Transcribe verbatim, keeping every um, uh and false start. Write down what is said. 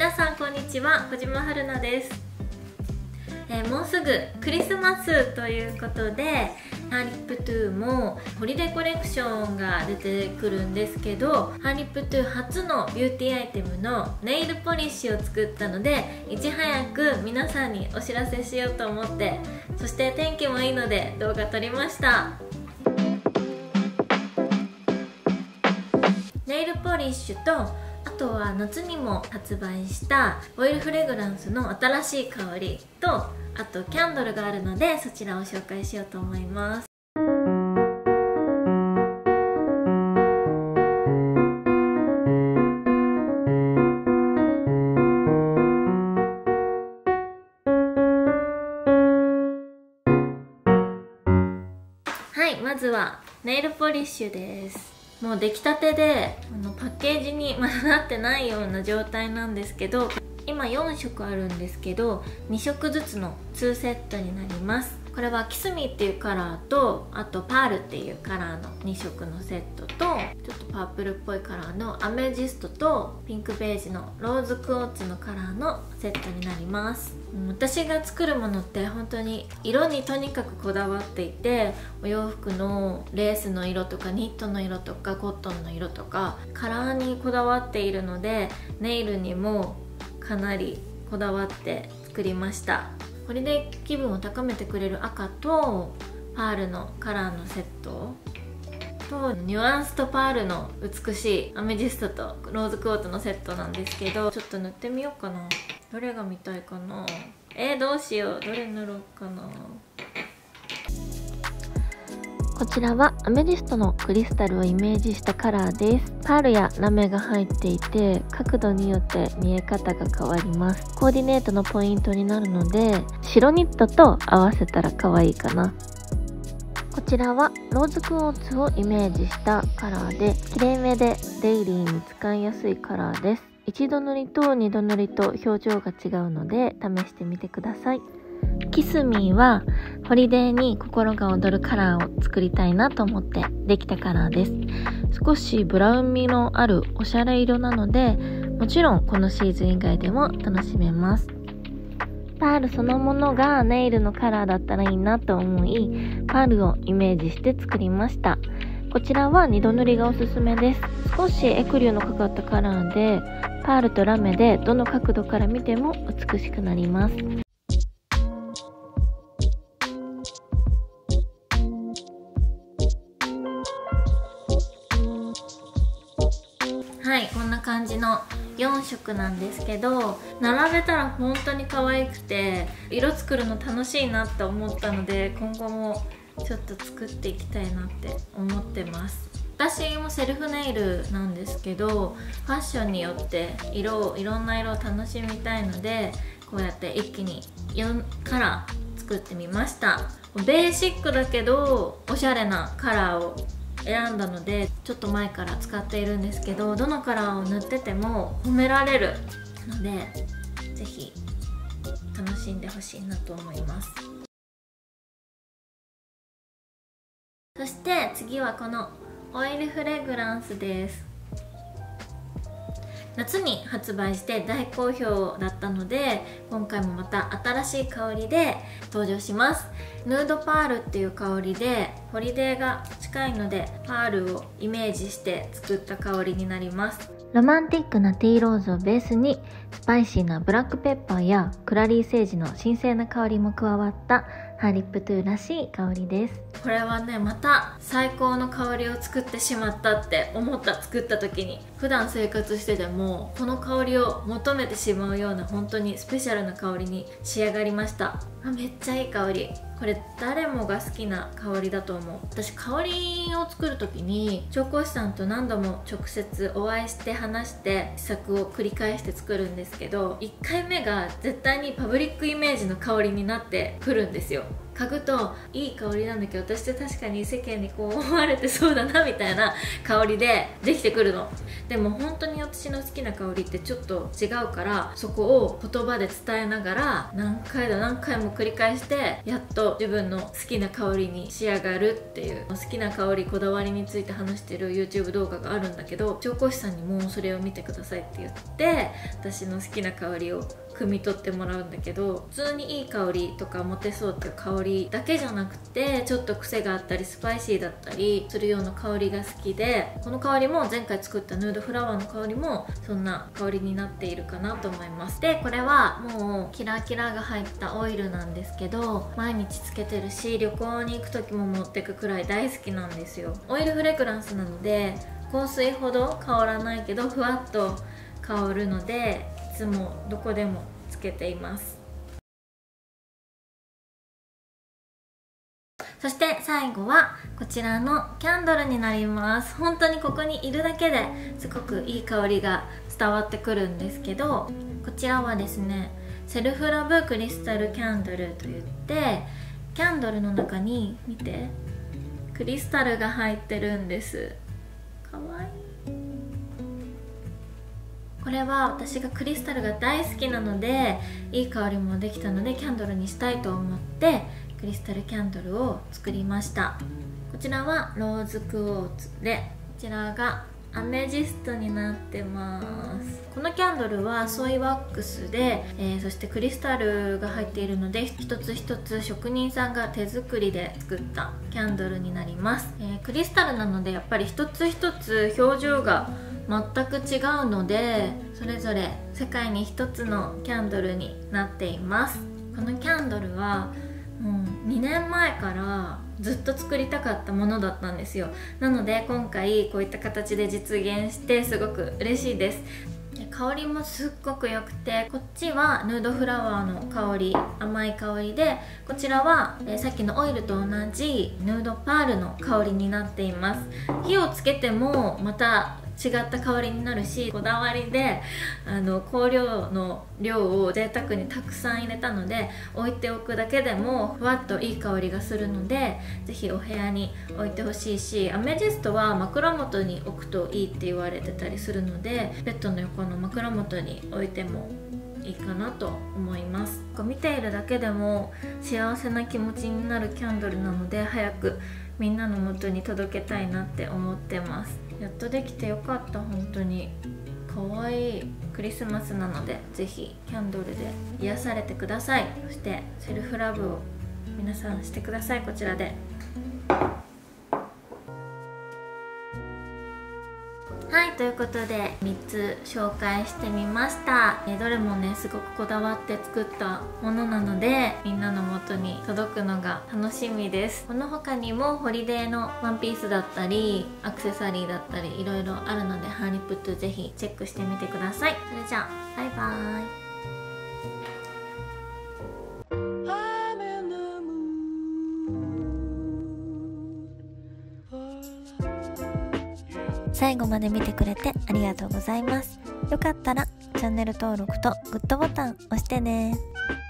皆さんこんにちは、小島春菜です。えー、もうすぐクリスマスということで、ハーリップトゥもホリデーコレクションが出てくるんですけど、ハーリップトゥ初のビューティーアイテムのネイルポリッシュを作ったので、いち早く皆さんにお知らせしようと思って、そして天気もいいので動画撮りました。ネイルポリッシュと、あとは夏にも発売したオイルフレグランスの新しい香りと、あとキャンドルがあるので、そちらを紹介しようと思います。はい、まずはネイルポリッシュです。もう出来たてで、あのパッケージにまだなってないような状態なんですけど、今よんしょくあるんですけど、にしょくずつのにセットになります。これはキスミっていうカラーと、あとパールっていうカラーのにしょくのセットと、ちょっとパープルっぽいカラーのアメジストとピンクベージュのローズクォーツのカラーのセットになります。私が作るものって本当に色にとにかくこだわっていて、お洋服のレースの色とかニットの色とかコットンの色とかカラーにこだわっているので、ネイルにもかなりこだわって作りました。ホリデー気分を高めてくれる赤とパールのカラーのセットと、ニュアンスとパールの美しいアメジストとローズクォーツのセットなんですけど、ちょっと塗ってみようかな。どれが見たいかな。えー、どうしよう。どれ塗ろうかな。 こちらはアメジストのクリスタルをイメージしたカラーです。パールやラメが入っていて、角度によって見え方が変わります。コーディネートのポイントになるので、白ニットと合わせたら可愛いかな。こちらはローズクォーツをイメージしたカラーで、きれいめでデイリーに使いやすいカラーです。一度塗りと二度塗りと表情が違うので試してみてください。キスミーはホリデーに心が躍るカラーを作りたいなと思ってできたカラーです。少しブラウン味のあるおしゃれ色なので、もちろんこのシーズン以外でも楽しめます。パールそのものがネイルのカラーだったらいいなと思い、パールをイメージして作りました。こちらは二度塗りがおすすめです。少しエクリューのかかったカラーで、パールとラメでどの角度から見ても美しくなります。 はい、こんな感じのよんしょくなんですけど、並べたら本当に可愛くて、色作るの楽しいなって思ったので、今後もちょっと作っていきたいなって思ってます。私もセルフネイルなんですけど、ファッションによって色をいろんな色を楽しみたいので、こうやって一気によんカラー作ってみました。ベーシックだけどおしゃれなカラーを選んだので、ちょっと前から使っているんですけど、どのカラーを塗ってても褒められるので、ぜひ楽しんでほしいなと思います。そして次はこのオイルフレグランスです。夏に発売して大好評だったので、今回もまた新しい香りで登場します。ヌードパールっていう香りで、ホリデーが近いのでパールをイメージして作った香りになります。 ロマンティックなティーローズをベースに、スパイシーなブラックペッパーやクラリーセージの神聖な香りも加わったハーリップトゥらしい香りです。 これはね、また最高の香りを作ってしまったって思った。作った時に、普段生活しててもこの香りを求めてしまうような、本当にスペシャルな香りに仕上がりました。あ、めっちゃいい香り。これ誰もが好きな香りだと思う。私香りを作る時に調香師さんと何度も直接お会いして話して試作を繰り返して作るんですけど、いっかいめが絶対にパブリックイメージの香りになってくるんですよ。 嗅ぐといい香りなんだけど、私って確かに世間にこう思われてそうだなみたいな香りでできてくるの。でも本当に私の好きな香りってちょっと違うから、そこを言葉で伝えながら何回だ何回も繰り返してやっと自分の好きな香りに仕上がるっていう、好きな香りこだわりについて話してる YouTube 動画があるんだけど、調香師さんにもそれを見てくださいって言って私の好きな香りを汲み取ってもらうんだけど、普通にいい香りとかモテそうっていう香りだけじゃなくて、ちょっと癖があったりスパイシーだったりするような香りが好きで、この香りも前回作ったヌードフラワーの香りもそんな香りになっているかなと思います。でこれはもうキラキラが入ったオイルなんですけど、毎日つけてるし旅行に行く時も持ってくくらい大好きなんですよ。オイルフレグランスなので香水ほど香らないけどふわっと香るので、いつもどこでもつけています。そして最後はこちらのキャンドルになります。本当にここにいるだけですごくいい香りが伝わってくるんですけど、こちらはですねセルフラブクリスタルキャンドルといって、キャンドルの中に見てクリスタルが入ってるんです。かわいい。これは私がクリスタルが大好きなので、いい香りもできたのでキャンドルにしたいと思ってクリスタルキャンドルを作りました。こちらはローズクォーツで、こちらがアメジストになってます。このキャンドルはソイワックスで、えー、そしてクリスタルが入っているので、一つ一つ職人さんが手作りで作ったキャンドルになります。えー、クリスタルなのでやっぱり一つ一つ表情が全く違うので、それぞれ世界に一つのキャンドルになっています。このキャンドルはもうにねんまえからずっと作りたかったものだったんですよ。なので今回こういった形で実現してすごく嬉しいです。で香りもすっごく良くて、こっちはヌードフラワーの香り、甘い香りで、こちらは、えー、さっきのオイルと同じヌードパールの香りになっています。火をつけてもまた違った香りになるし、こだわりであの香料の量を贅沢にたくさん入れたので、置いておくだけでもふわっといい香りがするので、ぜひお部屋に置いてほしいし、アメジストは枕元に置くといいって言われてたりするので、ベッドの横の枕元に置いてもいいかなと思います。見ているだけでも幸せな気持ちになるキャンドルなので、早くみんなの元に届けたいなって思ってます。やっとできてよかった。本当に可愛いクリスマスなので、ぜひキャンドルで癒されてください。そしてセルフラブを皆さんしてください。こちらで。はい、ということでみっつ紹介してみました。えどれもねすごくこだわって作ったものなので、みんなの元に届くのが楽しみです。この他にもホリデーのワンピースだったりアクセサリーだったりいろいろあるので、ハーリプットぜひチェックしてみてください。それじゃあバイバーイ。最後まで見てくれてありがとうございます。よかったらチャンネル登録とグッドボタン押してね。